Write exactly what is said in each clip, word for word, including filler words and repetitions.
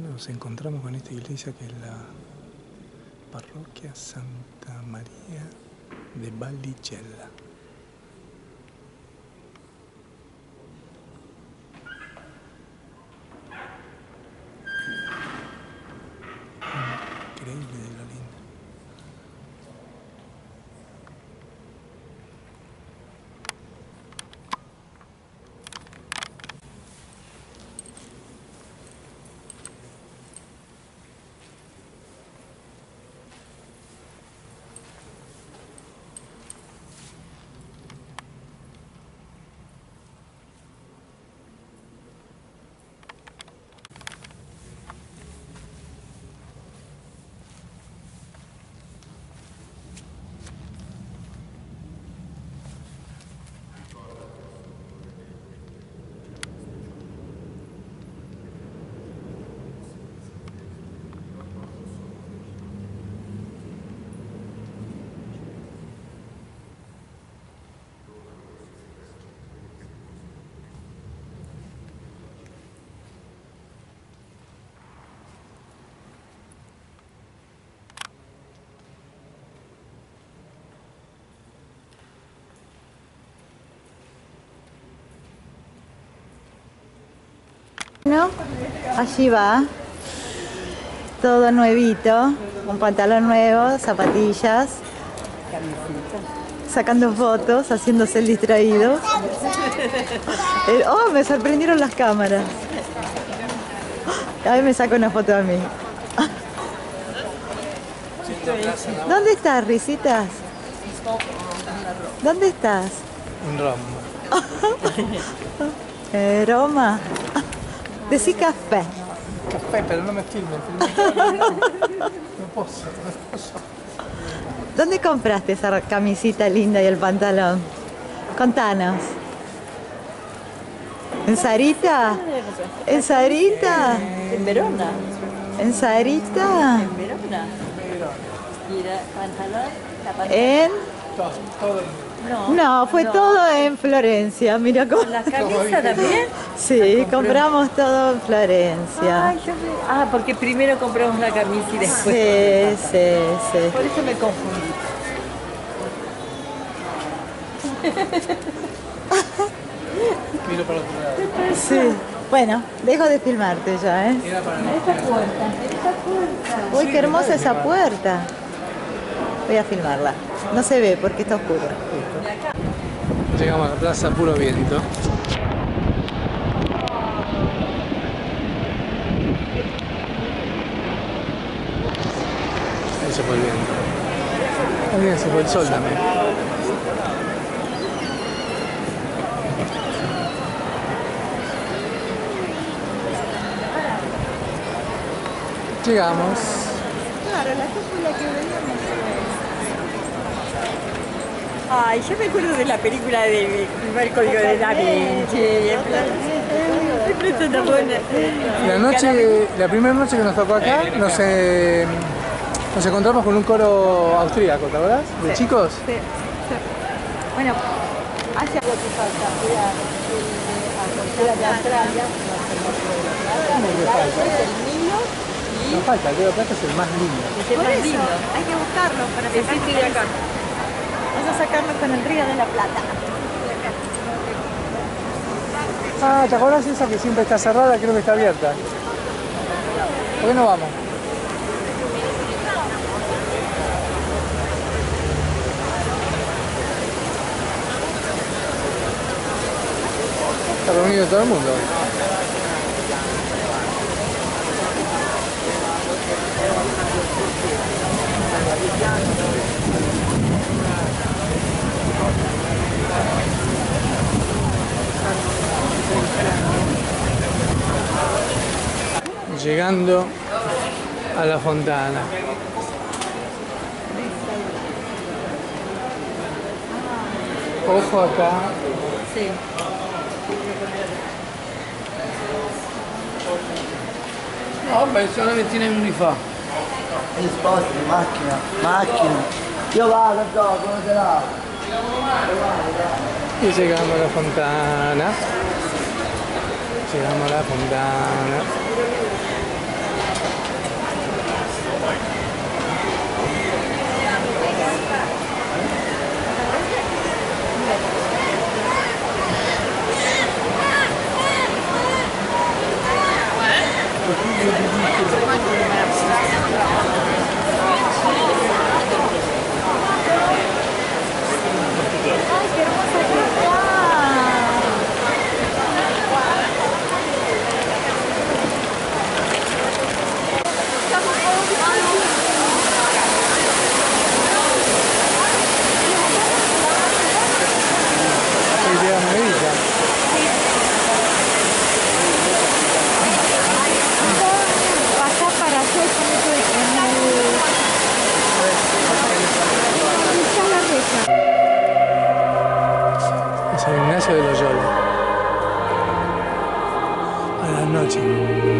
Nos encontramos con esta iglesia que es la parroquia Santa María de Vallicella. Increíble de lo lindo. Bueno, allí va, todo nuevito, un pantalón nuevo, zapatillas, sacando fotos, haciéndose el distraído. El, oh, me sorprendieron las cámaras. A ver, me saco una foto a mí. ¿Dónde estás, Risitas? ¿Dónde estás? En Roma. ¿En Roma? Decí café. Café, pero no me filmen. No posso, no posso. ¿Dónde compraste esa camisita linda y el pantalón? Contanos. ¿En Sarita? ¿En Sarita? En Verona. ¿En Sarita? En Verona. Y el pantalón, la pantalón. ¿En? Todo, todo. No, No, fue no. todo en Florencia. Mira cómo. ¿La camisa también? Sí, compramos todo en Florencia. Ay, yo me- Ah, porque primero compramos la camisa y después. Sí, sí, sí. Por eso me confundí. Miro para otro lado. Sí. Bueno, dejo de filmarte ya, ¿eh? Era para Esta puerta, esta puerta. Uy, qué hermosa esa puerta. Voy a filmarla. No se ve porque está oscuro. Llegamos a la plaza Puro Viento. Ahí se fue el viento. También se fue el sol también. Llegamos. Claro, la cúpula que veíamos. Ay, yo me acuerdo de la película de El Código de Da Vinci. Siempre es una buena. La noche, la primera noche que nos tocó acá, nos, eh, nos encontramos con un coro austríaco, ¿te acuerdas? De chicos. Sí, sí. Bueno, hacia lo que falta, fui a la cultura de Australia, el Nilo, No falta, el Río Plata es el más lindo. Es el por más eso lindo. hay que buscarlo para Es sacarlo este de acá. Vamos a sacarlo con el Río de la Plata. Ah, ¿te acordás esa que siempre está cerrada? Creo que está abierta. ¿Por qué no vamos? Está reunido todo el mundo. Llegando a la fontana. Ojo acá. Sí. Oh, persone che tiene minuti fa. Mi sposti, macchina, macchina. Io vado, gioco, non ce l'ho. Y llegamos a la fontana. Llegamos a la fontana.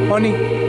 Oni.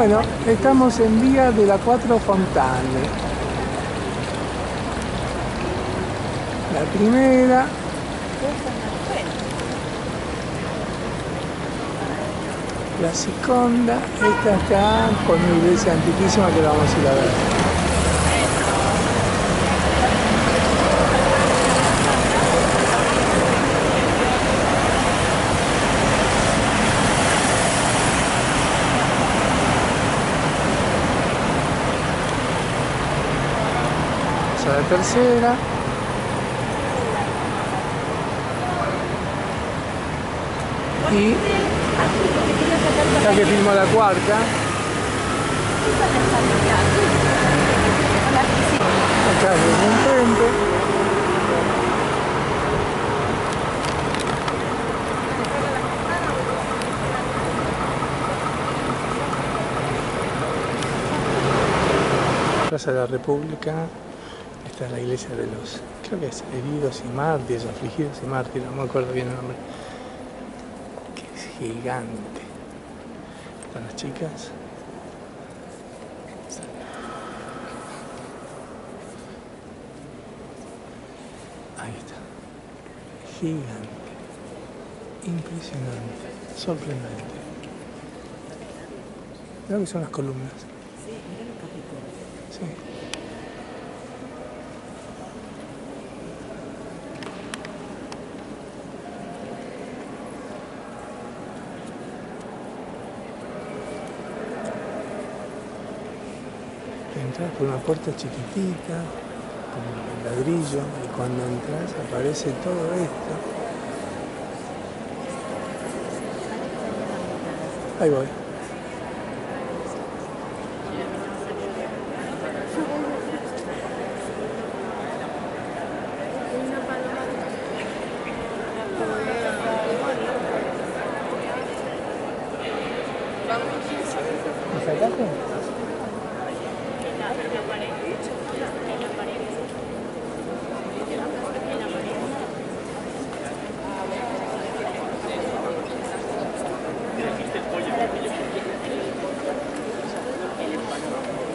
Bueno, estamos en vía de la Cuatro Fontane. La primera. La seconda, esta está con una iglesia antiquísima que la vamos a ir a ver. Vamos a la tercera. Y ya que filmó la cuarta. Acá es un puente. Plaza de la República. Esta es la iglesia de los, creo que es heridos y mártires, afligidos y mártires, no me acuerdo bien el nombre. Que es gigante. Están las chicas. Ahí está. Gigante. Impresionante. Sorprendente. Creo que son las columnas. Sí, mira los capítulos. Sí. Entras por una puerta chiquitita, con un ladrillo, y cuando entras aparece todo esto. Ahí voy. ¿Me sacaste?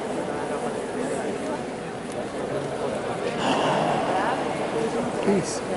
¿Qué es?